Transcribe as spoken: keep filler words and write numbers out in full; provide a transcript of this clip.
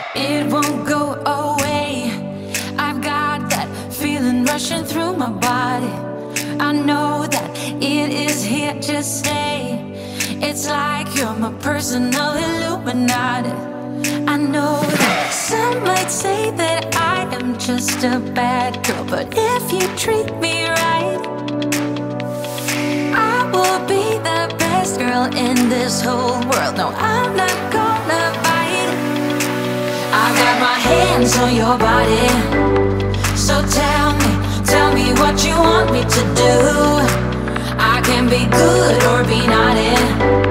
It won't go away. I've got that feeling rushing through my body. I know that it is here to stay. It's like you're my personal Illuminati. I know that some might say that I am just a bad girl, but if you treat me right, I will be the best girl in this whole world. No, I'm not gonna bite. I got my hands on your body, so tell me, tell me what you want me to do. I can be good or be naughty.